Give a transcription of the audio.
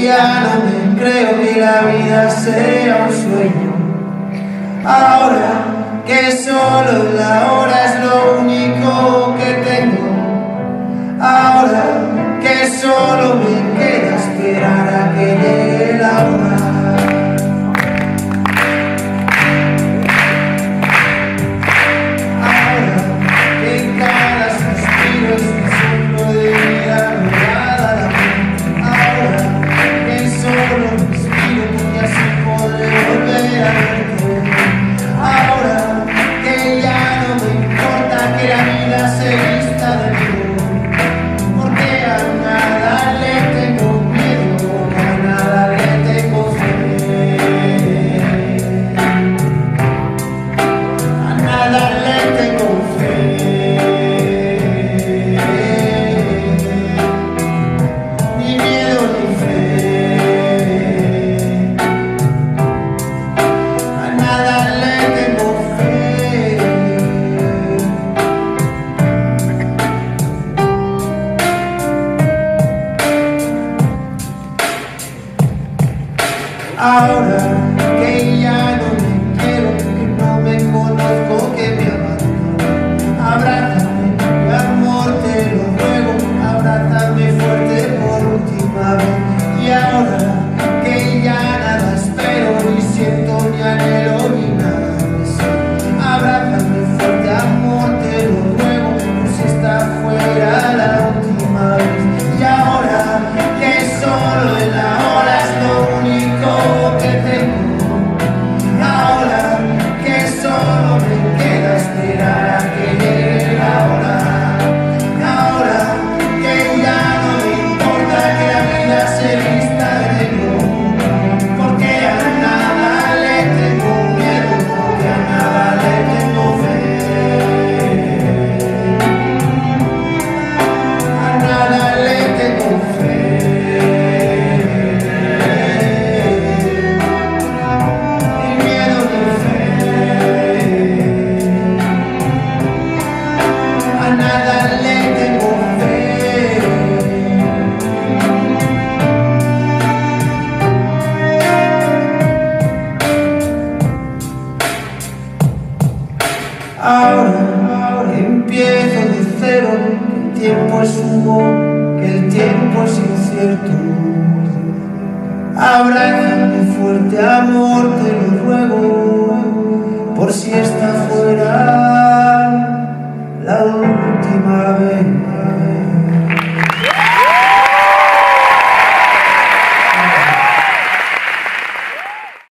ya no me creo que la vida sea un sueño. Ahora que solo la hora es lo único que tengo. Ahora que solo me queda esperar a que llegue la hora. Ahora que en cada suspiro es un soplo de vida robada a la mente. Ahora que solo respiro porque así podré volver a verte. Ahora que ya no me importa que la vida se vista de mí. Ahora que ya no me quiero, que no me conozco, que me abandono. Abrázame, mi amor, te lo ruego, abrázame fuerte por última vez. Y ahora que ya nada espero, ni siento, ni anhelo, ni nada deseo. Abrázame fuerte, amor, te lo ruego, por si esta fuera la última vez. Y ahora que solo en la hora es lo único que tengo. Ahora que solo me queda esperar a que llegue la hora. Ahora que ya no me importa que la vida se vista de negro, porque a nada le tengo miedo, porque a nada le tengo fe. A nada le tengo fe. Ahora empiezo de cero, que el tiempo es humo, que el tiempo es incierto. Abrázame fuerte, amor, te lo ruego, por si esta fuera